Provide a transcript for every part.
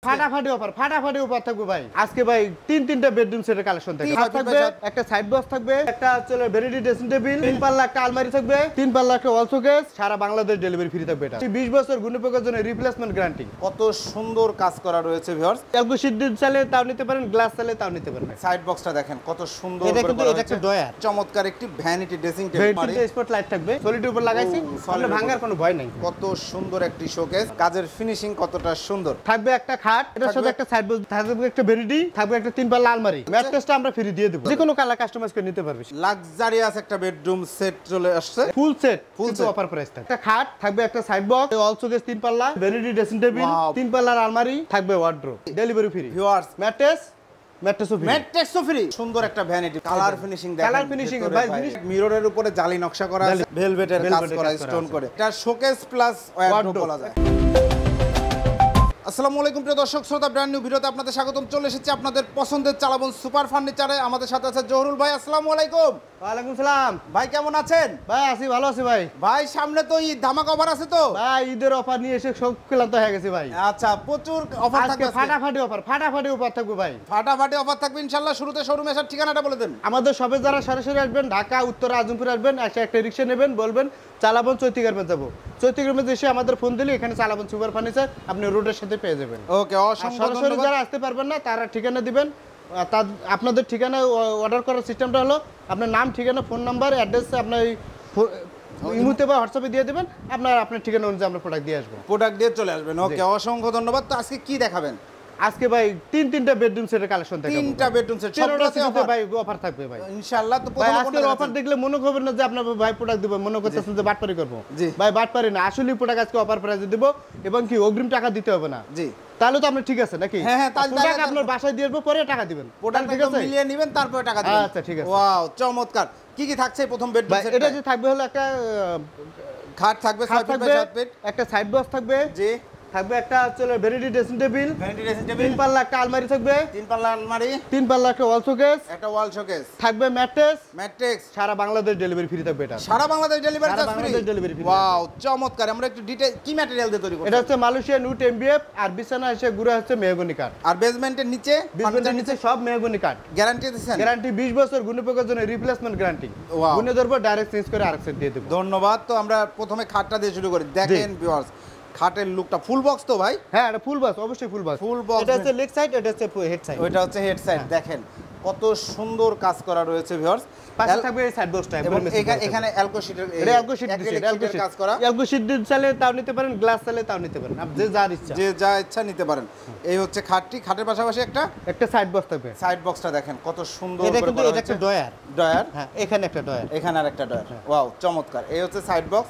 ফাটাফাটি অফার থাকবে ভাই। আজকে ভাই তিনটা বেডরুম সেটের কালেকশন থাকবে। থাকবে একটা সাইড বক্স থাকবে, একটা চলে ভ্যানিটি ড্রেসিং টেবিল, 3 পাল্লা একটা আলমারি থাকবে, 3 পাল্লা একটা ওয়াল শোকেস, সারা বাংলাদেশ ডেলিভারি ফ্রি থাকবে। এটা 20 বছর গুণপোকার জন্য রিপ্লেসমেন্ট গ্যারান্টি। কত সুন্দর কাজ করা রয়েছে ভিউয়ার্স। এলকো শীট চাইলে তাও নিতে পারেন, গ্লাস চাইলে তাও নিতে পারেন। সাইড বক্সটা দেখেন কত সুন্দর এটা করে কিন্তু করা এটা একটা হয়েছে। ডয়ার, চমৎকার একটি vanity dressing table, vanity spot light থাকবে, সলিডের উপর লাগাইছি, আপনার ভাঙার কোনো ভয় নাই। কত সুন্দর একটি শোকেস, কাজের ফিনিশিং কতটা সুন্দর। থাকবে একটা খাট, এটার সাথে একটা সাইড বক্স থাকবে, একটা ভ্যানিটি থাকবে, একটা 3 পাল্লা আলমারি। ম্যাট্রেসটা আমরা ফ্রি দিয়ে দেব, যে কোনো কালার কাস্টমাইজ করে নিতে পারবে। লাক্সারিয়াস একটা বেডরুম সেট চলে আসছে, full set set। Offer price থাকবে। একটা খাট থাকবে, একটা সাইড বক্স, ওয়াল শোকেস 3 পাল্লা, ভ্যানিটি ড্রেসিং টেবিল, 3 পাল্লার আলমারি থাকবে, ওয়ার্ড্রোব, ডেলিভারি ফ্রি। ভিউয়ার্স ম্যাট্রেসও ফ্রি। সুন্দর একটা ভ্যানিটি, কালার ফিনিশিং দেখেন, কালার ফিনিশিং ভাই, মিররের উপরে জালি নকশা করা আছে, ভেলভেটের কাজ করা, স্টোন করে। এটা শোকেস প্লাস ওয়ার্ড্রোব বলা যায়। আসসালামু আলাইকুম প্রিয় দর্শক শ্রোতা, ব্র্যান্ড নিউ ভিডিওতে আপনাদের স্বাগতম। চলে এসেছি আপনাদের পছন্দের চালাবন সুপার ফার্নিচারে। আমাদের সাথে আছে জহুরুল ভাই। আসসালামু আলাইকুম। ওয়ালাইকুম সালাম ভাই, কেমন আছেন? ভাই আছি, ভালো আছি ভাই। ভাই সামনে তো ঈদ ধামাকা অফার আছে তো ভাই, ঈদের অফার নিয়ে এসে সব ক্লান্ত হয়ে গেছে ভাই। আচ্ছা, প্রচুর অফার আজকে থাকবে, ফাটাফাটি অফার থাকবে ভাই। ফাটাফাটি অফার থাকবে ইনশাআল্লাহ। শুরুতে শোরুমে আসার ঠিকানাটা বলে দেন। আমাদের সবে যারা সরাসরি আসবেন, ঢাকা উত্তর আজমপুর আসবেন, একটা রিক্সা নেবেন, বলবেন চালাবন চৈতি গার্মেন্টস যাবো। চৈতি গার্মেন্টস এসে আমাদের ফোন দিলে এখানে চালাবন সুপার ফার্নিচার আপনি রোডের সাথে পেয়ে যাবেন। ওকে, অসংখ্য সরাসরি ধন্যবাদ। যারা আসতে পারবেন না তারা ঠিকানা দিবেন। আপনাদের ঠিকানা অর্ডার করার সিস্টেমটা হলো আপনার নাম, ঠিকানা, ফোন নাম্বার, অ্যাড্রেস আপনার ইমুতে বা হোয়াটসঅ্যাপে দিয়ে দেবেন। আপনার ঠিকানা অনুযায়ী আমরা প্রোডাক্ট দিয়ে আসবো, প্রোডাক্ট দিয়ে চলে আসবেন। ওকে, অসংখ্য ধন্যবাদ। তো আজকে কি দেখাবেন? আজকে ভাই তিনটা বেডরুম সেটের কালেকশন থাকবে। 3টা বেডরুম সেট, সবটাতে ভাই অফার থাকবে ভাই ইনশাআল্লাহ। তো ভাই প্রথমে আজকের অফার দেখলে মনে করবেন না যে আপনার ভাই প্রোডাক্ট দিব, মনে করতেছেন যে বাটপারি করব। ভাই বাটপারি না, আসলে প্রোডাক্ট আজকে অফার প্রাইসে দিব, এবং কি অগ্রিম টাকা দিতে হবে না। জি, তাহলে তো আপনি ঠিক আছে নাকি? হ্যাঁ, প্রোডাক্ট আপনার বাসায় দিয়ে দেব, পরে টাকা দিবেন। প্রোডাক্ট ঠিক আছে, মিলিয়ে নেবেন, তারপরে টাকা দিবেন। আচ্ছা ঠিক আছে। ওয়াও, চমৎকার। কি কি থাকছে প্রথম বেডরুম সেট? এটা যে থাকবে হলো একটা খাট থাকবে 6 ফিট বাই 7 ফিট, একটা সাইড বক্স থাকবে, জি, থাকবে একটা চলে vanity dressing table, vanity dressing table, 3 পাল্লা একটা আলমারি থাকবে, 3 পাল্লা আলমারি, 3 পাল্লা একটা ওয়াল শোকেস, একটা ওয়াল শোকেস থাকবে ম্যাট্রেস, ম্যাট্রিক্স। সারা বাংলাদেশ ডেলিভারি ফ্রি থাকবে। এটা সারা বাংলাদেশ ডেলিভারি সারা charge free. Bangladesh delivery free. Wow, চমৎকার। আমরা একটু ডিটেইল কি ম্যাটেরিয়াল দিয়ে তৈরি করব? এটা হচ্ছে মালয়েশিয়ান উড এমবিএফ, আর বিছানা এসে গুড়া হচ্ছে মেহগনি কাঠ, আর বেসমেন্টের নিচে, বেসমেন্টের নিচে সব মেহগনি কাঠ। গ্যারান্টি দিচ্ছেন? গ্যারান্টি 20 বছর, গুণপোকার জন্য রিপ্লেসমেন্ট গ্যারান্টি। ওয়াও, গুণে ধরবো, ডাইরেক্ট চেঞ্জ করে আরেক সেট দিয়ে দেব। ধন্যবাদ। তো আমরা প্রথমে খাটটা দিয়ে শুরু করি। দেখেন ভিউয়ার্স, খাটের লুকটা ফুল বক্স তো ভাই? হ্যাঁ, এটা ফুল বক্স, অবশ্যই ফুল বক্স। Full box. এটা হচ্ছে লেগ সাইড, এটা হচ্ছে হেড সাইড। ওইটা হচ্ছে হেড সাইড। দেখেন কত সুন্দর কাজ করা রয়েছে ভিউয়ার্স। পাশে থাকবে এই সাইড বক্সটা, এবং এখানে অ্যালকো শীটের, এটা অ্যালকো শীট দিছে, অ্যালকো শীট কাজ করা। অ্যালকো শীট চাইলে তাও নিতে পারেন, গ্লাস চাইলে তাও নিতে পারেন, আপনি যে যার ইচ্ছা, যে যা ইচ্ছা নিতে পারেন। এই হচ্ছে খাটটি। খাটের পাশাপাশি একটা সাইড বক্স থাকবে। সাইড বক্সটা দেখেন কত সুন্দর এটা করে কিন্তু করা এটা একটা হয়েছে। ডয়ার। ডয়ার, হ্যাঁ, এখানে একটা ডয়ার, এখানে আরেকটা ডয়ার। ওয়াও, চমৎকার। এই হচ্ছে সাইড বক্স।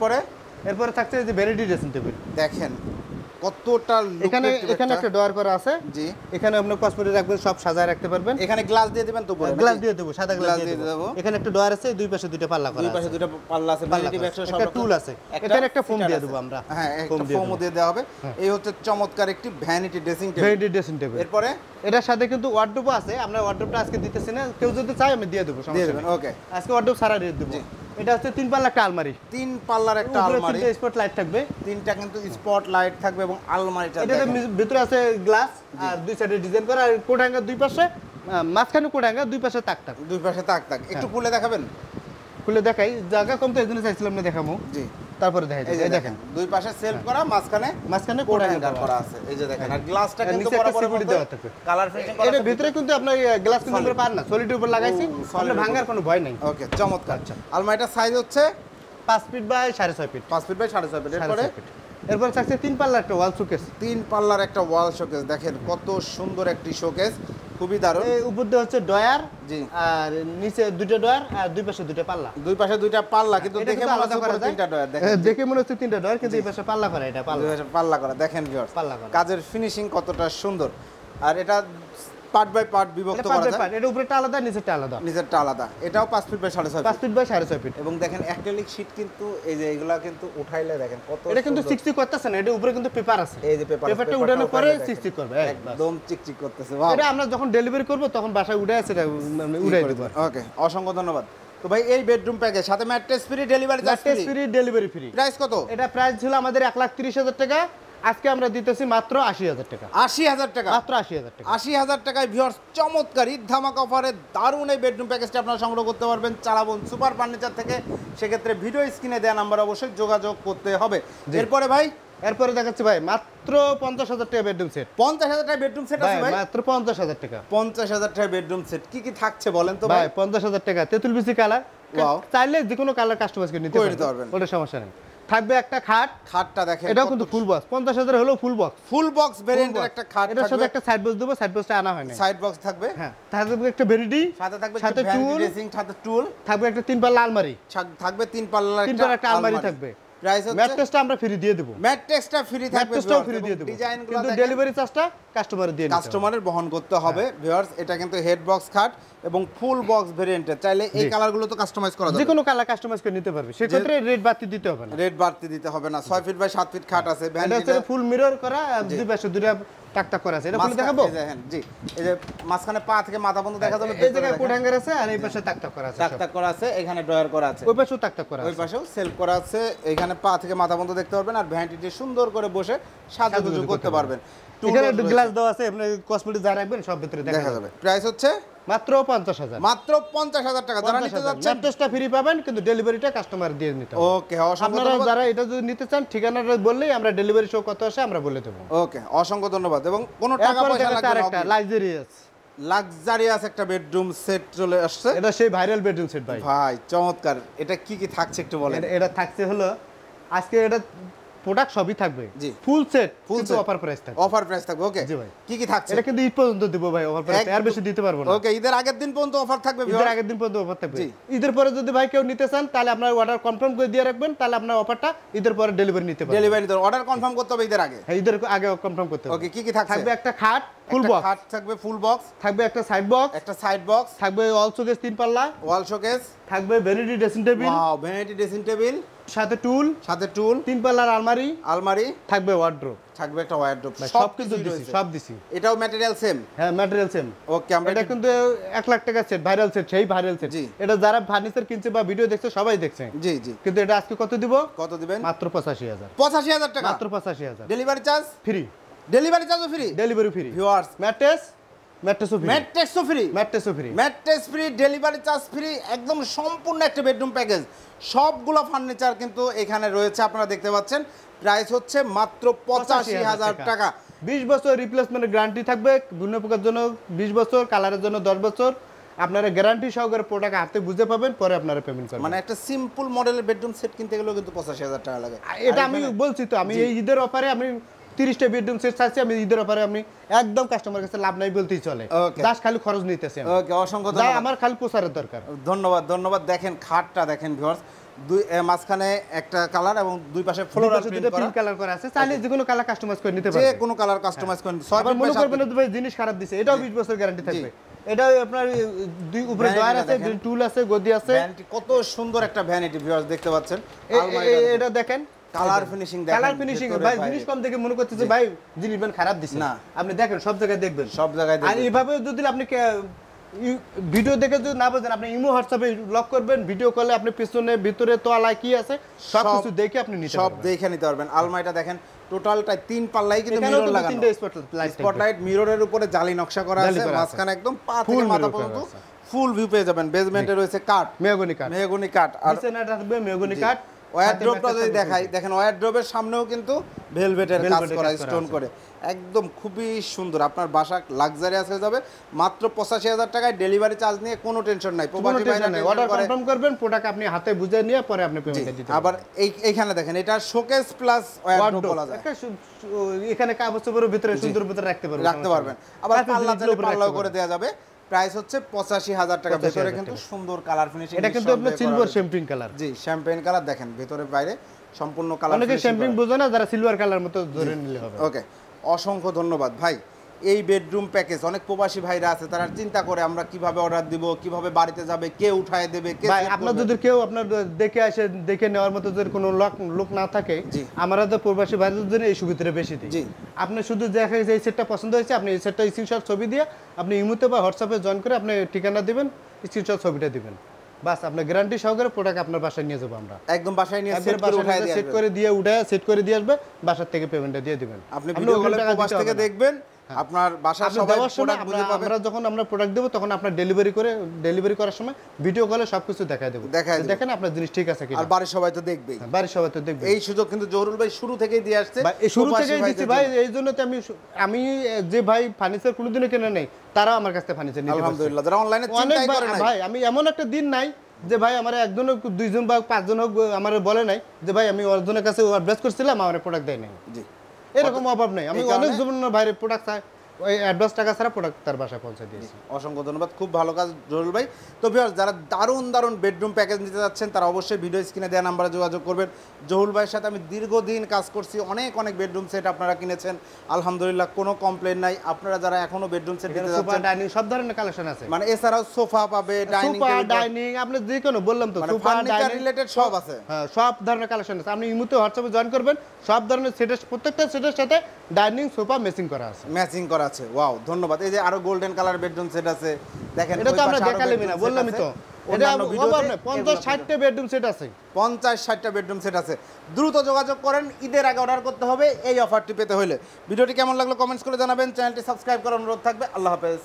এরপরে থাকছে যে ভ্যানিটি ড্রেসিং টেবিল। দেখেন কতটা এখানে একটা ডয়ার করা আছে। জি, এখানে আপনি কসমেটিক রাখবেন, সব সাজায় রাখতে পারবেন। এখানে গ্লাস দিয়ে দিবেন তো? গ্লাস দিয়ে দেব, সাদা গ্লাস দিয়ে দেব। দেব। এখানে একটা ডয়ার আছে, দুই পাশে দুইটা পাল্লা করা আছে, দুই পাশে দুইটা পাল্লা আছে, ভ্যানিটি ব্যাক্স সব একটা টুল আছে। এখানে একটা ফোম দিয়ে দেব আমরা। হ্যাঁ, একটা ফোম দিয়ে দেওয়া হবে। এই হচ্ছে চমৎকার একটি vanity dressing table. Vanity dressing table. এরপরে এটার সাথে কিন্তু ওয়ার্ডরোবও আছে। আমরা ওয়ার্ডরোবটা আজকে দিতেছি না, কেউ যদি চায় আমি দিয়ে দেব, সমস্যা নেই। ওকে, আজকে ওয়ার্ডরোব সারা রেট দেব। এটা হচ্ছে 3 পাল্লা একটা আলমারি, 3 পাল্লার একটা আলমারি, স্পট লাইট থাকবে, 3টা কিন্তু স্পট লাইট থাকবে, এবং আলমারিটা এটাতে ভিতরে আছে গ্লাস, আর দুই সাইডে ডিজাইন করা, আর কোটাঙ্গা দুই পাশে, মাঝখানে কোটাঙ্গা, দুই পাশে তাক তাক, দুই পাশে তাক তাক। একটু খুলে দেখাবেন? খুলে দেখাই, জায়গা কম তো এইজন্য চাইছিলাম না দেখামু। জি, তারপরে দেখাই। এই দেখেন দুই পাশে সেলফ করা, মাঝখানে কোটাঙ্গা করা আছে। এই যে দেখেন, আর গ্লাসটা কিন্তু বরাবর দেওয়া থাকবে, কালার ফিনিশিং করা। এর ভিতরে কিন্তু আপনার গ্লাস কিন্তু আমরা পার না, সলিডের উপর লাগাইছি, আপনার ভাঙার কোনো ভয় নাই। ওকে, চমৎকার। আলমারিটার সাইজ হচ্ছে 5 feet by 6.5 feet. 5 feet by 6.5 feet. এরপর থাকছে 3 পাল্লা একটা ওয়াল শোকেস। 3 পাল্লার একটা ওয়াল শোকেস। দেখেন কত সুন্দর একটি শোকেস, খুবই দারুণ। এই উপর দিয়ে হচ্ছে ডয়ার, জি, আর নিচে দুটো ডয়ার, আর দুই পাশে দুটো পাল্লা। দুই পাশে দুইটা পাল্লা, কিন্তু দেখে মনে হচ্ছে পুরো 3টা ডয়ার। দেখেন, দেখে মনে হচ্ছে 3টা ডয়ার, কিন্তু এই পাশে পাল্লা করা, এটা পাল্লা, দুই পাশে পাল্লা করা। দেখেন ভিউয়ার্স, পাল্লা করা। কাজের ফিনিশিং কতটা সুন্দর। আর এটা পার্ট বাই পার্ট বিভক্ত করা যায়। এটা উপরেটা আলাদা, নিচেরটা আলাদা। নিচেরটা আলাদা। এটাও 5 feet by 6.5 5 feet by 6.5 feet. এবং দেখেন অ্যাক্রিলিক শীট, কিন্তু এই যে এগুলা কিন্তু উঠাইলে দেখেন কত এটা কিন্তু চিকচিক করতেছে না, এটা উপরে কিন্তু পেপার আছে। এই যে পেপারটা উঠানোর পরে চিকচিক করবে, একদম চিকচিক করতেছে। এটা আমরা যখন ডেলিভারি করব তখন বাসায় উঠে আছে, এটা উড়াই দেব। ওকে, অসংখ্য ধন্যবাদ। তো ভাই, এই বেডরুম প্যাকেজ সাথে mattress free, delivery charge free, delivery free. Price কত? এটা প্রাইস ছিল আমাদের 1,30,000 টাকা, আজকে আমরা দিতেছি মাত্র ৮০,০০০ টাকা। ৮০,০০০ টাকা, মাত্র ৮০,০০০ টাকা। ৮০,০০০ টাকায় ভিউয়ার্স চমৎকার ঈদ ধামাকা অফারে দারুণ এই বেডরুম প্যাকেজটা আপনারা সংগ্রহ করতে পারবেন চালাবন সুপার ফার্নিচার থেকে। সেক্ষেত্রে ভিডিও স্ক্রিনে দেওয়া নাম্বার অবশ্যই যোগাযোগ করতে হবে। এরপরে ভাই, এরপরে দেখাচ্ছি ভাই মাত্র ৫০,০০০ টাকা বেডরুম সেট। ৫০,০০০ টাকা বেডরুম সেট আছে ভাই, মাত্র ৫০,০০০ টাকা। ৫০,০০০ টাকা বেডরুম সেট কি কি থাকছে বলেন তো ভাই? ভাই ৫০,০০০ টাকা তেঁতুল বিচি কালার, ওয়াও, চাইলে যে কোনো কালার কাস্টমাইজ করে নিতে পারবেন, ওটা সমস্যা নেই। থাকবে একটা খাট, খাটটা দেখেন এটাও কিন্তু ফুল বক্স, ৫০,০০০ হলো ফুল বক্স, ফুল বক্স ভেরিয়েন্টের একটা খাট, এটার সাথে একটা সাইড বক্স দেবো, সাইড বক্সটা আনা হয় না, সাইড বক্স থাকবে, হ্যাঁ। থাকবে একটা ভেরিডি, সাথে থাকবে সাথে টুল, ড্রেসিং, সাথে টুল, থাকবে একটা 3 পাল্লা আলমারি, থাকবে 3 পাল্লা একটা আলমারি থাকবে। প্রাইস হচ্ছে ম্যাট্রেসটা আমরা ফ্রি দিয়ে দেব, ম্যাট্রেসটা ফ্রি থাকবে, ম্যাট্রেসটাও ফ্রি দিয়ে দেব, কিন্তু ডেলিভারি চার্জটা কাস্টমারের দিয়ে নিতে হবে, কাস্টমারের বহন করতে হবে। ভিউয়ার্স এটা কিন্তু হেড বক্স খাট এবং ফুল বক্স ভেরিয়েন্টের, চাইলে এই কালারগুলো তো কাস্টমাইজ করা যাবে, যে কোনো কালার কাস্টমাইজ করে নিতে পারবে, সেক্ষেত্রে রেট বাড়তি দিতে হবে না, রেট বাড়তি দিতে হবে না। 6 ফিট বাই 7 ফিট খাট আছে, এটা হচ্ছে ফুল মিরর করা, দুই পাশে দুইটা টাকটাক করা আছে, এটা খুলে দেখাবো। জি, এই যে মাঝখানে পা থেকে মাথা পর্যন্ত দেখা যাবে, এই জায়গায় কোট হ্যাঙ্গার আছে, আর এই পাশে টাকটাক করা আছে, টাকটাক করা আছে, এখানে ড্রয়ার করা আছে, ওই পাশেও টাকটাক করা আছে, ওই পাশেও সেলফ করা আছে, এখানে পা থেকে মাথা পর্যন্ত দেখতে পারবেন, আর ভ্যানিটিটি সুন্দর করে বসে সাজুগুজু করতে পারবেন। এখানে গ্লাস দেওয়া আছে, আপনি কসমেটিক যা রাখবেন সব ভিতরে দেখা যাবে। প্রাইস হচ্ছে মাত্র ৫০,০০০, মাত্র ৫০,০০০ টাকা। যারা নিতে যাচ্ছেন ম্যাট্রেসটা ফ্রি পাবেন, কিন্তু ডেলিভারিটা কাস্টমার দিয়ে নিতে হবে। ওকে, অসংখ্য আপনারা ধন্যবাদ। যারা এটা যদি নিতে চান ঠিকানাটা বললেই আমরা ডেলিভারি শো কত আসে আমরা বলে দেবো। ওকে, অসংখ্য ধন্যবাদ। এবং কোনো টাকা এরপরে পয়সা দেখাচ্ছে লাগবে আরেকটা না, লাক্সারিয়াস, লাক্সারিয়াস একটা বেডরুম সেট চলে আসছে। এটা সেই ভাইরাল বেডরুম সেট ভাই। ভাই চমৎকার, এটা কি কি থাকছে একটু বলেন। এটা থাকছে হলো আজকে এটা প্রোডাক্ট সবই থাকবে, জি, ফুল সেট, ফুল কিন্তু অফার প্রাইস থাকবে, অফার প্রাইস থাকবে। ওকে জি ভাই, কি কি থাকছে? এটা কিন্তু ঈদ পর্যন্ত দিব ভাই অফার প্রাইস, আর বেশি দিতে পারবো না। ওকে, ঈদের আগের দিন পর্যন্ত অফার থাকবে, ঈদের আগের দিন পর্যন্ত অফার থাকবে। ঈদের পরে যদি ভাই কেউ নিতে চান তাহলে আপনার অর্ডার কনফার্ম করে দিয়ে রাখবেন, তাহলে আপনার অফারটা ঈদের পরে ডেলিভারি নিতে পারবেন। ডেলিভারি অর্ডার কনফার্ম করতে হবে ঈদের আগে, হ্যাঁ ঈদের আগে কনফার্ম করতে হবে। ওকে, কি কি থাকছে? থাকবে একটা খাট ফুল বক্স, খাট থাকবে ফুল বক্স, থাকবে একটা সাইড বক্স, একটা সাইড বক্স, থাকবে অল শোকেস 3 পাল্লা, ওয়াল শোকেস, থাকবে vanity dressing table, wow, vanity dressing table, সাথে টুল, 3 পাল্লার আলমারি, আলমারি, থাকবে ওয়ার্ড্রোব, থাকবে একটা ওয়ার্ডরোব, সব কিছু দিছি, সব দিছি। এটাও ম্যাটেরিয়াল সেম, হ্যাঁ ম্যাটেরিয়াল সেম। ওকে, আমরা এটা কিন্তু 1,00,000 টাকা সেট, ভাইরাল সেট, সেই ভাইরাল সেট। এটা যারা ফার্নিচার কিনছে বা ভিডিও দেখছে সবাই দেখছে। জি জি, কিন্তু এটা আজকে কত দিব? কত দিবেন? মাত্র ৮৫,০০০। ৮৫,০০০ টাকা, মাত্র ৮৫,০০০। ডেলিভারি চার্জ ফ্রি, ডেলিভারি চার্জও ফ্রি, ডেলিভারি ফ্রি। ভিউয়ার্স ম্যাট্রেসও ফ্রি, ম্যাট্রেসও free, mattress free, delivery charge free, একদম সম্পূর্ণ একটা বেডরুম প্যাকেজ। সবগুলো ফার্নিচার কিন্তু এখানে রয়েছে, আপনারা দেখতে পাচ্ছেন। প্রাইস হচ্ছে মাত্র ৮৫,০০০ টাকা। 20 বছর রিপ্লেসমেন্টের গ্যারান্টি থাকবে, বিভিন্ন প্রকার জন্য 20 বছর, কালারের জন্য 10 বছর। আপনারা গ্যারান্টি সহকারে প্রোডাক্ট হাতে বুঝে পাবেন, পরে আপনারা পেমেন্ট করবেন। মানে একটা সিম্পল মডেলের বেডরুম সেট কিনতে গেলেও কিন্তু ৮৫,০০০ টাকা লাগে। এটা আমি বলছি তো, আমি এই ঈদের অফারে আমি 30টা বেডরুম সেট চাচ্ছি, আমি ঈদের অফারে আমি একদম কাস্টমার কাছে লাভ নাই বলতেই চলে, জাস্ট খালি খরচ নিতেছি। ওকে, অসংখ্য ধন্যবাদ, আমার খালি প্রচারের দরকার। ধন্যবাদ ধন্যবাদ। দেখেন খাটটা দেখেন ভিউয়ার্স, দুই মাঝখানে একটা কালার এবং দুই পাশে ফ্লোরাল প্রিন্ট কালার করা আছে, চাইলে যে কোনো কালার কাস্টমাইজ করে নিতে যে পারবেন, কোনো কালার কাস্টমাইজ করে নিতে। আবার মনে করবেন না ভাই জিনিস খারাপ দিছে, এটাও 20 বছর গ্যারান্টি থাকবে। এটাও আপনার দুই উপরে ডয়ার আছে, টুল আছে, গদি আছে। ভ্যানিটি কত সুন্দর একটা ভ্যানিটি ভিউয়ার্স দেখতে পাচ্ছেন। এটা দেখেন কালার ফিনিশিং, দেখেন কালার ফিনিশিং ভাই, জিনিস কম দেখে মনে করতেছে ভাই জিনিস বেন খারাপ দিছে না, আপনি দেখেন সব জায়গায় দেখবেন, সব জায়গায় দেখবেন। আর এইভাবে যদি আপনি ভিডিও দেখে যদি না বোঝেন, আপনি ইমো হোয়াটসঅ্যাপে লক করবেন, ভিডিও কলে আপনি পিছনে ভিতরে তোলায় কি আছে সব কিছু দেখে আপনি নিতে সব পারবেন, দেখে নিতে পারবেন। আলমারিটা দেখেন টোটালটা 3 পাল্লাই কিন্তু এখানেও মিরর লাগানো, তিনটা স্পটলাইট মিররের উপরে জালি নকশা করা আছে, মাঝখানে একদম পা থেকে মাথা পর্যন্ত ফুল ভিউ পেয়ে যাবেন। বেসমেন্টে রয়েছে কাঠ, মেহগনি কাঠ, আর বিছানাটা থাকবে মেহগনি কাঠ। ওয়ারড্রোবটা যদি দেখাই, দেখেন ওয়ারড্রোবের সামনেও কিন্তু ভেলভেটের কাজ করা, স্টোন করে, একদম খুবই সুন্দর। আপনার বাসা লাক্সারিয়াস হয়ে যাবে মাত্র ৮৫,০০০ টাকায়। ডেলিভারি চার্জ নিয়ে কোনো টেনশন নাই, প্রবাসী ভাইরা অর্ডার কনফার্ম করবেন, প্রোডাক্ট আপনি হাতে বুঝে নিয়ে পরে আপনি পেমেন্ট দিতে আবার এইখানে দেখেন এটা শোকেস প্লাস ওয়ারড্রোব বলা যায়। এখানে কাগজ চোপড়ের ভিতরে সুন্দর ভিতরে রাখতে পারবেন, আবার পাল্লাও করে দেওয়া যাবে। প্রাইস হচ্ছে ৮৫,০০০ টাকা। ভেতরে কিন্তু সুন্দর কালার ফিনিশিং, এটা কিন্তু আপনার সিলভার শ্যাম্পেইন কালার। জি, শ্যাম্পেইন কালার দেখেন, ভেতরে বাইরে সম্পূর্ণ কালার। অনেকে শ্যাম্পেইন বোঝে না, যারা সিলভার কালার মতো ধরে নিলে হবে। ওকে, অসংখ্য ধন্যবাদ ভাই। এই বেডরুম প্যাকেজ অনেক প্রবাসী ভাইরা আছে, তারা চিন্তা করে আমরা কিভাবে অর্ডার দিব, কিভাবে বাড়িতে যাবে, কে উঠায় দেবে, কে ভাই আপনার যদি কেউ আপনার দেখে আসে, দেখে নেওয়ার মতো যদি কোনো লোক না থাকে, আমরা তো প্রবাসী ভাইদের জন্য এই সুবিধাটা বেশি দিই। জি, আপনি শুধু দেখা যে এই সেটটা পছন্দ হয়েছে, আপনি এই সেটটা স্ক্রিনশট ছবি দিয়ে আপনি ইমোতে বা হোয়াটসঅ্যাপে জয়েন করে আপনি ঠিকানা দিবেন, স্ক্রিনশট ছবিটা দিবেন, বাস আপনি গ্যারান্টি সহকারে প্রোডাক্ট আপনার বাসায় নিয়ে যাবো আমরা। একদম বাসায় নিয়ে সেট করে উঠায় দিয়ে সেট করে দিয়ে উঠায় সেট করে দিয়ে আসবে, বাসার থেকে পেমেন্টটা দিয়ে দিবেন। আপনি ভিডিও কলে প্রবাস থেকে দেখবেন, আপনার বাসার সবাই প্রোডাক্ট বুঝে পাবে। আমরা যখন আমরা প্রোডাক্ট দেব তখন আপনার ডেলিভারি করার সময় ভিডিও কলে সবকিছু দেখায় দেব, দেখেন আপনার জিনিস ঠিক আছে কিনা। আর বাড়ির সবাই তো দেখবেই, বাড়ির সবাই তো দেখবে। এই সুযোগ কিন্তু জহুরুল ভাই শুরু থেকেই দিয়ে আসছে, শুরু থেকেই দিচ্ছি ভাই। এই জন্য তো আমি যে ভাই ফার্নিচার কোনোদিনও কেনা নেই, তারা আমার কাছে ফার্নিচার নিতে পারছে আলহামদুলিল্লাহ। যারা অনলাইনে চিন্তাই করে না ভাই, আমি এমন একটা দিন নাই যে ভাই আমার একজন হোক, দুইজন বা পাঁচজন হোক আমার বলে নাই যে ভাই আমি অর্জনের কাছে অ্যাড্রেস করছিলাম আমার প্রোডাক্ট দেয় নাই। জি, এরকম অভাব নেই। আমি অনেক জনের বাইরে প্রোডাক্ট চাই, ওই অ্যাডভান্স টাকা ছাড়া প্রোডাক্ট তার বাসায় পৌঁছে দিয়েছি। অসংখ্য ধন্যবাদ, খুব ভালো কাজ জহুরুল ভাই। তো ভিউয়ার্স, যারা দারুণ বেডরুম প্যাকেজ নিতে যাচ্ছেন তারা অবশ্যই ভিডিও স্ক্রিনে দেওয়া নাম্বারে যোগাযোগ করবেন। জহুরুল ভাইয়ের সাথে আমি দীর্ঘদিন কাজ করছি, অনেক বেডরুম সেট আপনারা কিনেছেন, আলহামদুলিল্লাহ কোনো কমপ্লেন নাই। আপনারা যারা এখনো বেডরুম সেট নিতে যাচ্ছেন, ডাইনিং সব ধরনের কালেকশন আছে, মানে এছাড়াও সোফা পাবে, ডাইনিং আপনি যে কোনো বললাম তো, সোফা ফার্নিচার রিলেটেড সব আছে। হ্যাঁ, সব ধরনের কালেকশন আছে। আপনি ইমুতে হোয়াটসঅ্যাপে জয়েন করবেন, সব ধরনের সেটের প্রত্যেকটা সেটের সাথে ডাইনিং সোফা ম্যাচিং করা আছে। ওয়াও, ধন্যবাদ। এই যে আরো গোল্ডেন কালার বেডরুম সেট আছে, দেখেন এটা তো আমরা দেখালামই না, বললামই তো। এটা 50-60টা বেডরুম সেট আছে, 50-60টা বেডরুম সেট আছে। দ্রুত যোগাযোগ করেন, ঈদের আগে অর্ডার করতে হবে এই অফারটি পেতে হলে। ভিডিওটি কেমন লাগলো কমেন্টস করে জানাবেন, চ্যানেলটি সাবস্ক্রাইব করার অনুরোধ থাকবে। আল্লাহ হাফেজ।